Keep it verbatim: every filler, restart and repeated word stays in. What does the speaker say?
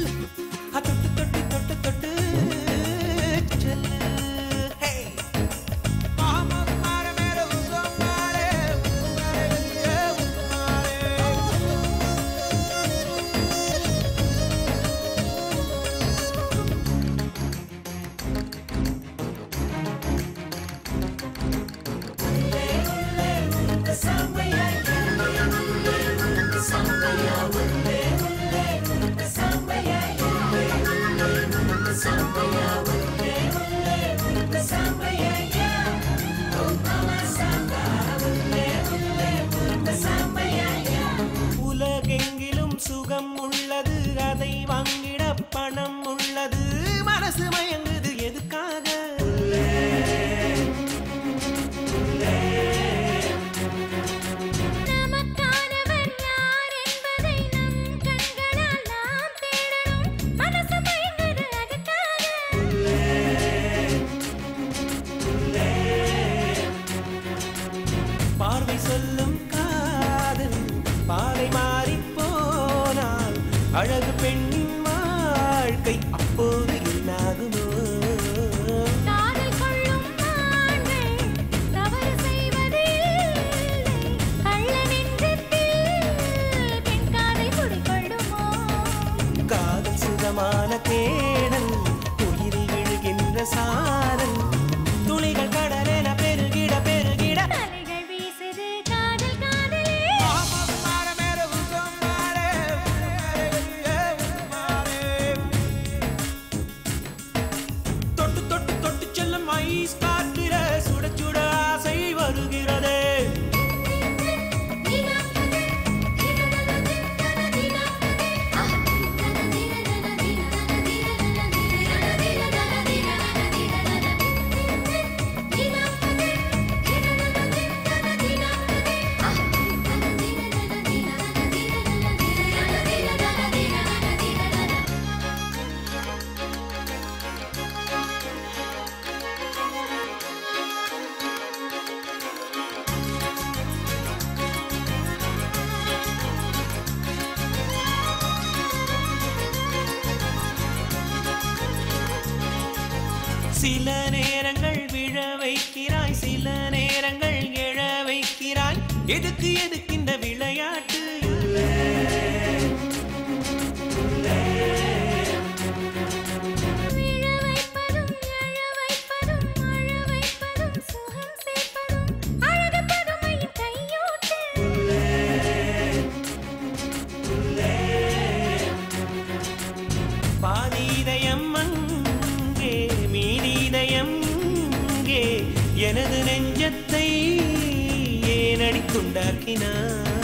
தொட்டு தொட்டு தொட்டு தொட்டு செல்லு உலகெங்கிலும் சுகம் உள்ளது, அதை வாங்கிட பணம் உள்ளது, மனசு மயங்குது எதுக்காக? பார்வை சொல்லும் காதல் பாதை மாறி போனால் அழகு பெண்ணின் வாழ்க்கை அப்போது என்னாகுமோ? காதல் கொள்ளும் ஆண்கள் தவறு செய்வதில்லை, கள்ள நெஞ்சத்தில் பெண் காதை குடிக்கொள்ளுமோ? காதல் சுகமான தேடல், உயிரில் விழுகின்ற சாரல், துளிகள் கடலென பெருகிட பெருகிட அலைகள் வீசுது காதல் காதலே. தொட்டு தொட்டு தொட்டு செல்லும் ஐஸ் காற்றில சுட சுட ஆசை வருகிறதே. சில நேரங்கள் விழ வைக்கிறாய், சில நேரங்கள் எழ வைக்கிறாய், எதுக்கு எதுக்கு இந்த விளையாட்டு? விழ வைப்பதும் எழ வைப்பதும் அழ வைப்பதும் சுகம் சேர்ப்பதும் அழகு பதுமையின் கையூட்டு. பாதி இதயம் அங்கே, மீதி இதயம் இங்கே, எனது நெஞ்சத்தை ஏன் அடித்துண்டாக்கினாய்?